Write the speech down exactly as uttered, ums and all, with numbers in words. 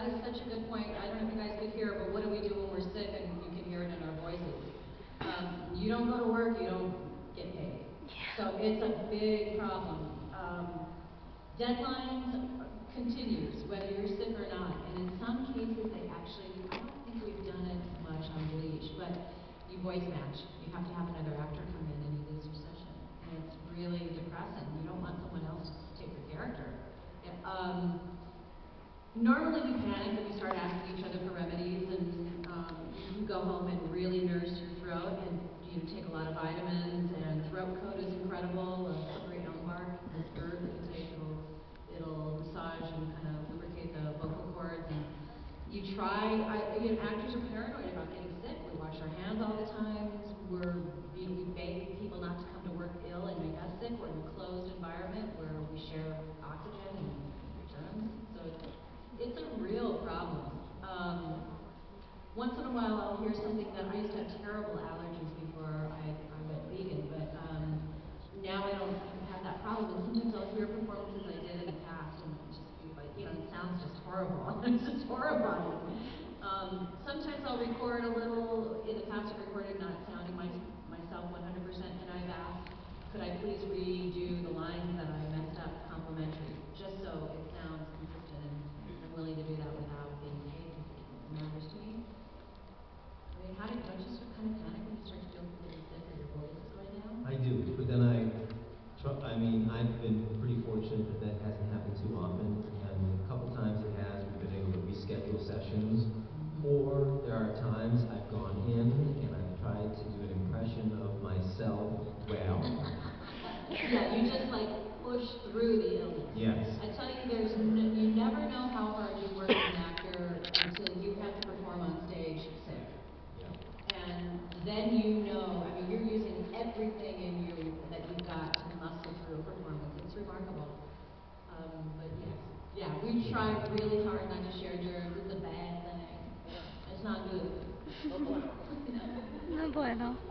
that is such a good point. I don't know if you guys could hear, but what do we do when we're sick, and you can hear it in our voices? Um, you don't go to work, you don't get paid. So it's a big problem. Um, deadlines continues, whether you're sick or not, and in some cases they actually, I don't think we've done it much on Bleach, but you voice match. You have to have another actor come in and you lose your session. And it's really depressing. You don't want someone else to take your character. Yeah, um, normally we panic and we start asking each other for remedies, and um, you go home and really nurse your throat, and you take a lot of vitamins, and throat coat is incredible, a slippery elm bark, this herb that you take, it'll, it'll massage and kind of lubricate the vocal cords, and you try, I, you know, actors are paranoid about getting sick. We wash our hands all the time, we're, we, we beg people not to come to work ill and make us sick. We're in a closed environment where we share oxygen and germs, so it's, it's a real problem. Um, once in a while I'll hear something that I used to have terrible allergies before I, I went vegan, but um, now I don't have that problem. And sometimes I'll hear performances I did in the past and just be like, you know, it sounds just horrible. It's just horrifying. Um, sometimes I'll record a little, in the past I've recorded not sounding my, myself one hundred percent, and I've asked, could I please redo the lines that I messed up complimentary, just so it sounds consistent, and I'm willing to do that without being paid because it matters to me. I mean, how do you, don't you start kind of panic when you start to feel a little sick or your voice is going down? I do, but then I, tr- I mean, I've been pretty fortunate that that hasn't happened too often, and a couple times it has, we've been able to reschedule sessions, or there are times I've gone in and I've tried to do an impression of myself well. Yeah, you just like push through the illness. Yes. I tell you, there's n- you never know how hard you work as an actor until you have to perform on stage sick. Yeah. And then you know, I mean, you're using everything in you that you've got to muscle through a performance. It's remarkable. Um, but yes, yeah, we try really hard not to share germs. It's a bad thing. It's not good. No bueno.